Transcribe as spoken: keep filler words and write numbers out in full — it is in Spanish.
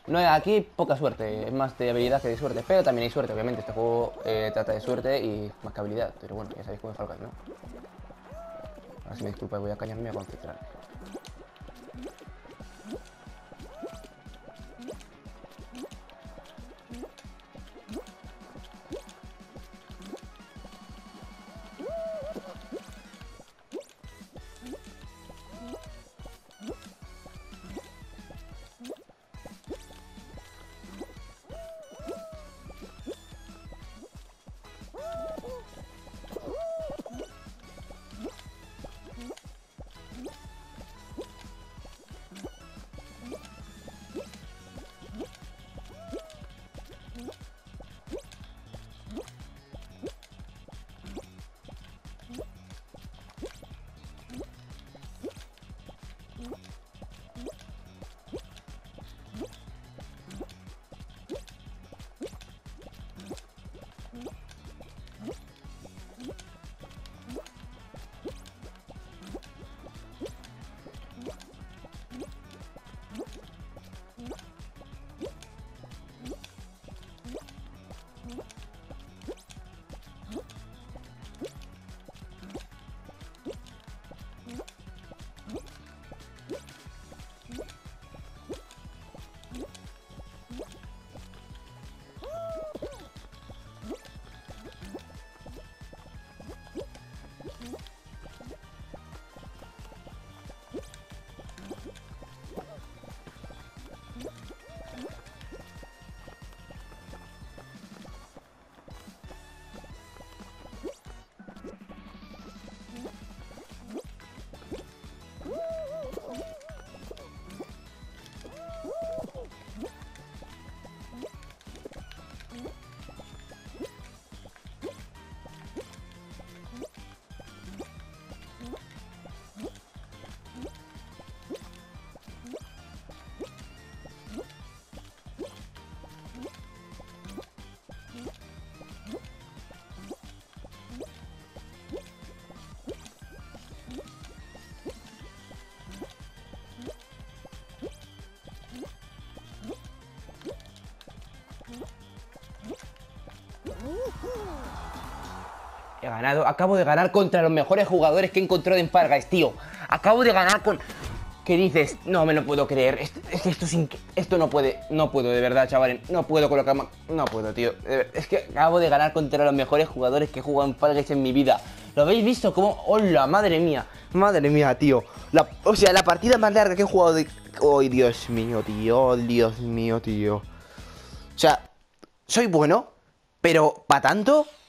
No, aquí poca suerte, es más de habilidad que de suerte, pero también hay suerte, obviamente. Este juego eh, trata de suerte y más que habilidad, pero bueno, ya sabéis cómo es Fall Guys, ¿no? Ahora si me disculpa, voy a callarme y a concentrar. He ganado, acabo de ganar contra los mejores jugadores que he encontrado en Fall Guys, tío. Acabo de ganar con... ¿Qué dices? No me lo puedo creer. Esto, es que esto, sin... esto no puede, no puedo, de verdad, chavales. No puedo colocar más... No puedo, tío. Es que acabo de ganar contra los mejores jugadores que he jugado en Fall Guys en mi vida. ¿Lo habéis visto? ¿Cómo? ¡Hola! Madre mía. Madre mía, tío. La... O sea, la partida más larga que he jugado de... ¡Ay, Dios mío, tío! ¡Dios mío, tío! O sea, soy bueno, pero ¿para tanto?